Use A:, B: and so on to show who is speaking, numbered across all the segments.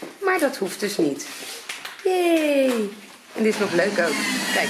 A: Maar dat hoeft dus niet. Yay! En dit is nog leuk ook. Kijk.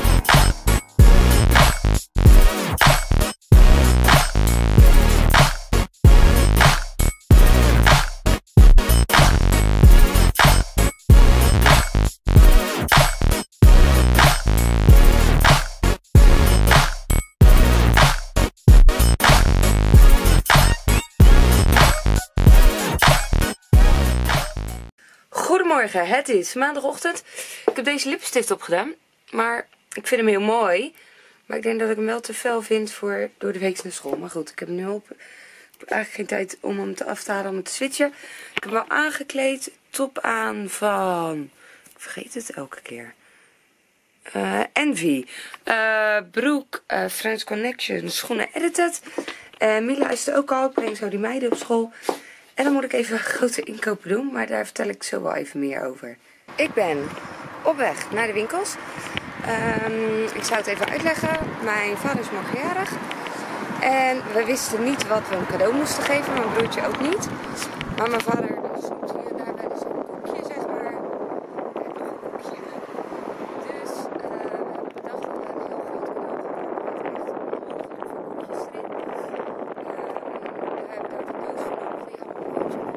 A: Goedemorgen, het is maandagochtend. Ik heb deze lipstift opgedaan, maar ik vind hem heel mooi. Maar ik denk dat ik hem wel te fel vind voor door de week naar school. Maar goed, ik heb hem nu op. Ik heb eigenlijk geen tijd om hem af te halen om te switchen. Ik heb hem wel aangekleed. Top aan van... Ik vergeet het elke keer. Envy. Broek, Friends Connection, schoenen Edited. Mila is er ook al. Ik breng zo die meiden op school. En dan moet ik even grote inkopen doen, maar daar vertel ik zo wel even meer over. Ik ben op weg naar de winkels. Ik zou het even uitleggen. Mijn vader is morgenjarig. En we wisten niet wat we een cadeau moesten geven. Mijn broertje ook niet. Maar mijn vader snoept hier en daar bij zo'n koekje, zeg maar. Nog een koekje. Dus we hebben bedacht dat we een heel groot cadeau gaan doen. Met echt ongelooflijk veel koekjes erin. We hebben daar de doos voor nodig die allemaal rood zijn.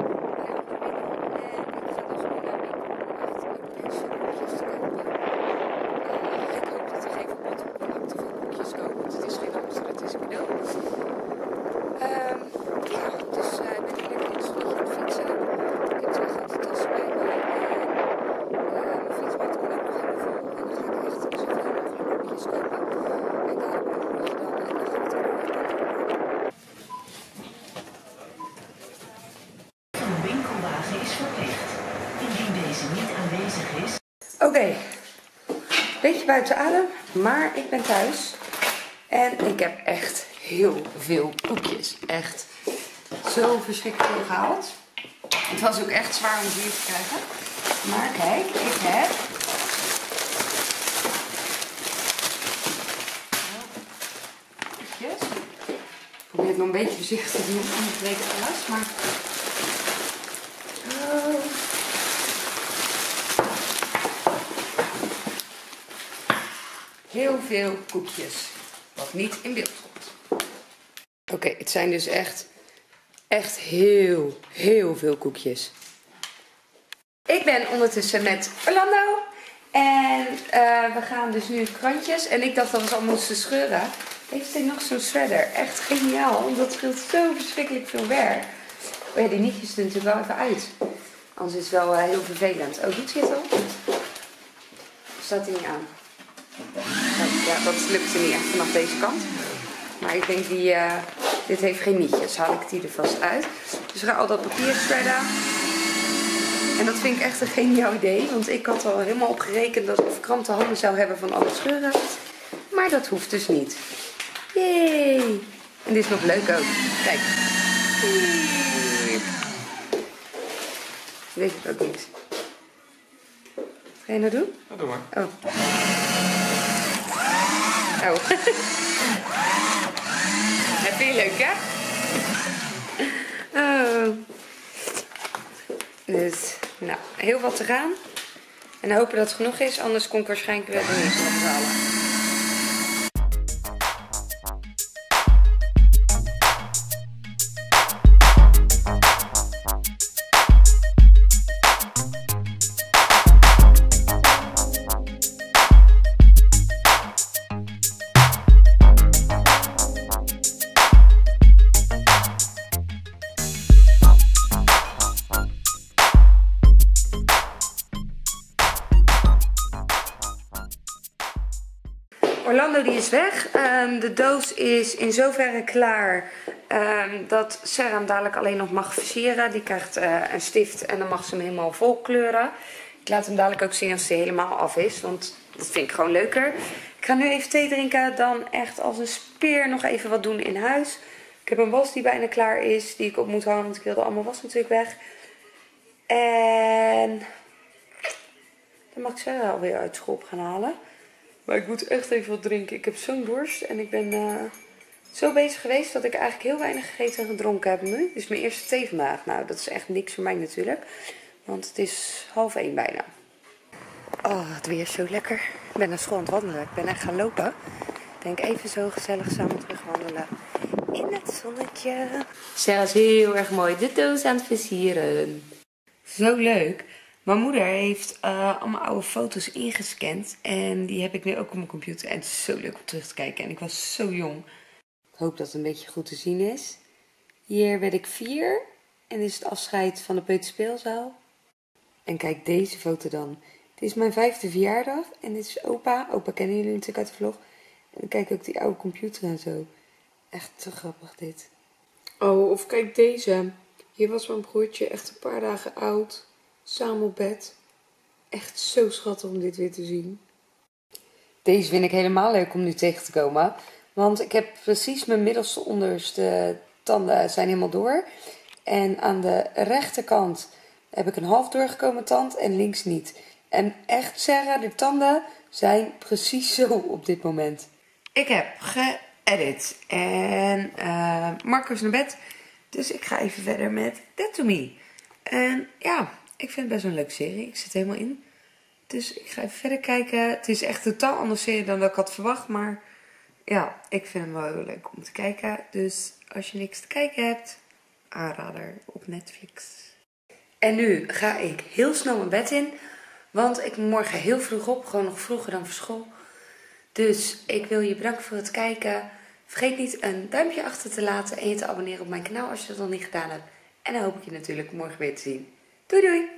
A: Oké, beetje buiten adem, maar ik ben thuis en ik heb echt heel veel koekjes. Echt zo verschrikkelijk veel gehaald. Het was ook echt zwaar om ze hier te krijgen. Maar kijk, ik heb koekjes. Ik probeer het nog een beetje voorzichtig te doen, anders breekt alles, maar... Heel veel koekjes, wat niet in beeld komt. Oké, het zijn dus echt heel veel koekjes. Ik ben ondertussen met Orlando en we gaan dus nu krantjes. En ik dacht dat we ze al moesten scheuren. Heeft hij nog zo'n shredder? Echt geniaal, want dat scheelt zo verschrikkelijk veel werk. Oh ja, die nietjes er natuurlijk wel even uit. Anders is het wel heel vervelend. Oh, doet hij het al? Staat hij niet aan? Ja, dat lukte niet echt vanaf deze kant. Maar ik denk dit heeft geen nietjes. Haal ik die er vast uit. Dus we gaan al dat papier shredden. En dat vind ik echt een geniaal idee. Want ik had al helemaal opgerekend dat ik verkrampte handen zou hebben van alle scheuren. Maar dat hoeft dus niet. Yay! En dit is nog leuk ook. Kijk. Deze is ook niks. Ga je nou doen?
B: Ja, doe maar.
A: Oh. Oh. Dat vind je leuk, hè? Oh. Dus, nou, heel wat te gaan. En hopen dat het genoeg is, anders kom ik waarschijnlijk wel de eerste ophalen. Orlando die is weg. De doos is in zoverre klaar dat Sarah hem dadelijk alleen nog mag versieren. Die krijgt een stift en dan mag ze hem helemaal vol kleuren. Ik laat hem dadelijk ook zien als hij helemaal af is, want dat vind ik gewoon leuker. Ik ga nu even thee drinken, dan echt als een speer nog even wat doen in huis. Ik heb een was die bijna klaar is, die ik op moet hangen, want ik wilde allemaal was natuurlijk weg. En dan mag ik Sarah alweer uit school op gaan halen. Maar ik moet echt even wat drinken. Ik heb zo'n dorst en ik ben zo bezig geweest dat ik eigenlijk heel weinig gegeten en gedronken heb nu. Dit is mijn eerste thee vandaag. Nou, dat is echt niks voor mij natuurlijk. Want het is 12:30 bijna. Oh, het weer is zo lekker. Ik ben naar school aan het wandelen. Ik ben echt gaan lopen. Ik denk even zo gezellig samen terug wandelen in het zonnetje. Sarah is heel erg mooi de doos aan het versieren. Zo leuk. Mijn moeder heeft allemaal oude foto's ingescand. En die heb ik nu ook op mijn computer. En het is zo leuk om terug te kijken. En ik was zo jong. Ik hoop dat het een beetje goed te zien is. Hier werd ik 4. En dit is het afscheid van de peuterspeelzaal. En kijk deze foto dan. Dit is mijn 5e verjaardag. En dit is opa. Opa kennen jullie natuurlijk uit de vlog. En dan kijk ook die oude computer en zo. Echt te grappig dit. Oh, of kijk deze. Hier was mijn broertje echt een paar dagen oud. Samen op bed. Echt zo schattig om dit weer te zien. Deze vind ik helemaal leuk om nu tegen te komen. Want ik heb precies mijn middelste onderste tanden zijn helemaal door. En aan de rechterkant heb ik een half doorgekomen tand en links niet. En echt zeggen, de tanden zijn precies zo op dit moment. Ik heb geëdit en Marco is naar bed. Dus ik ga even verder met Dead to Me. En ja, ik vind het best wel een leuke serie. Ik zit helemaal in. Dus ik ga even verder kijken. Het is echt een totaal andere serie dan dat ik had verwacht. Maar ja, ik vind hem wel heel leuk om te kijken. Dus als je niks te kijken hebt, aanrader op Netflix. En nu ga ik heel snel mijn bed in. Want ik moet morgen heel vroeg op. Gewoon nog vroeger dan voor school. Dus ik wil je bedanken voor het kijken. Vergeet niet een duimpje achter te laten. En je te abonneren op mijn kanaal als je dat nog niet gedaan hebt. En dan hoop ik je natuurlijk morgen weer te zien. Doei doei!